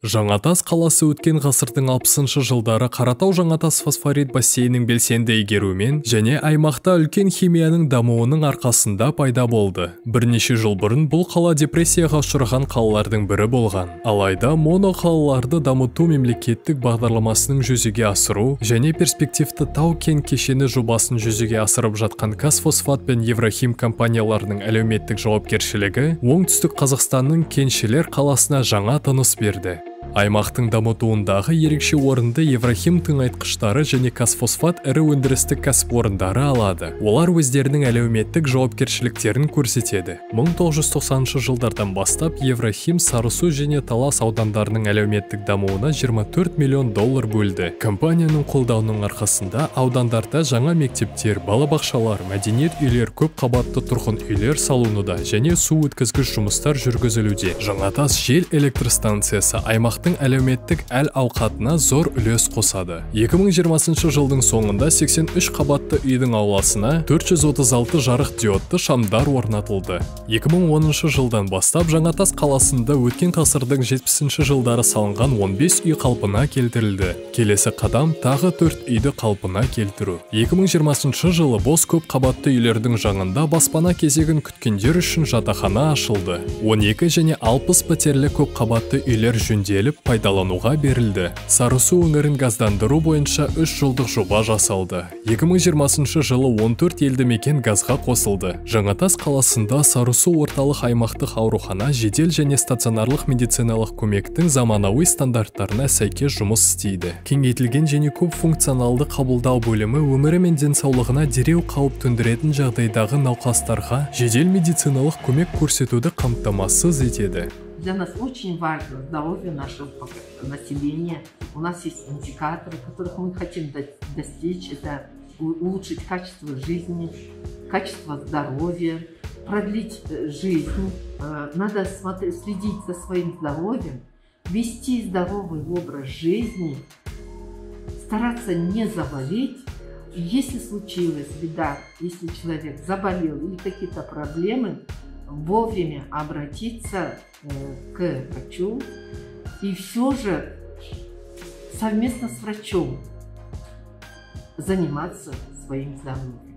Жаңатас қаласы өткен ғасырдың 60-шы жылдары Қаратау-Жаңатас фосфорит бассейнінің белсенді игеруімен және аймақта үлкен химияның дамуының арқасында пайда болды. Бірнеше жыл бұрын бұл қала депрессияға ұшыраған қалалардың бірі болған. Алайда моноқалаларды дамыту мемлекеттік бағдарламасының жүзеге асыру және перспективті тау-кен кешені жобасын жүзеге асырып жатқан Қазфосфат пен Еврохим компанияларының әлеуметтік жауапкершілігі оңтүстік Қазақстанның Кеншілер қаласына жаңа тыныс берді. Аймақтың дамытуындағы ерекше орынды Еврохим тыңайтқыштары және Қазфосфат ірі өндірістік кәсіпорындары алады. Олар өздерінің әлеуметтік жауапкершіліктерін көрсетеді. 1990 жылдардан бастап Еврохим Сарысу және Талас аудандарының әлеуметтік дамуына 24 миллион доллар бөлді. Компанияның қолдауының арқасында аудандарда жаңа мектептер, балабақшалар, мәдениет үйлер, көп қабатты тұрғын үйлер салынуда және су өткізгіш жұмыстар жүргізілуде. Жаңатас жел электр станциясы аймақтың әлеуметтік әл-ауқатына зор үлес қосады. 2020 жылдың соңында 83 қабатты үйдің ауласына 436 жарық диодты шамдар орнатылды. 2010 жылдан бастап Жаңатас қаласында өткен ғасырдың 70 жылдары салынған 15 үй қалпына келтірілді. Келесі қадам тағы 4 үйді қалпына келтіру. 2020 жылы бос көп қабатты үйлердің жаңында баспана кезегін күткендер үшін жатақхана ашылды. 12 және 60 пәтерлі көп қабатты үйлер жөнделіп пайдалануға берілді. Сарысу өңірін газдандыру бойынша 3 жылдық жоба жасалды. 2020 жылы 14 елді мекен газға қосылды. Жаңатас қаласында Сарысу орталық аймақтық аурухана жедел және стационарлық медициналық көмектің заманауи стандарттарына сәйкес жұмыс істейді. Кеңейтілген және көп функционалды қабылдау бөлімі өмірі мен денсаулығына дереу қауіп төндіретін жағдайдағы науқастарға жедел медициналық көмек көрсетуді қамтамасыз етеді. Для нас очень важно здоровье нашего населения. У нас есть индикаторы, которых мы хотим достичь. Это улучшить качество жизни, качество здоровья, продлить жизнь. Надо следить за своим здоровьем, вести здоровый образ жизни, стараться не заболеть. Если случилась беда, если человек заболел или какие-то проблемы, вовремя обратиться к врачу и все же совместно с врачом заниматься своим здоровьем.